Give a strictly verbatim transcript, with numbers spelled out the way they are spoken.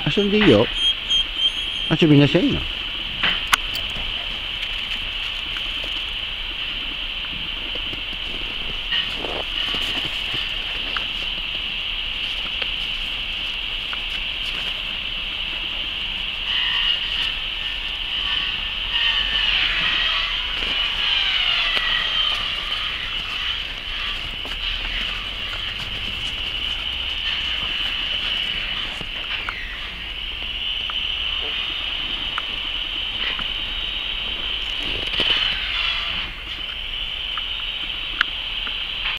遊んでいいよ。遊びなさいよ。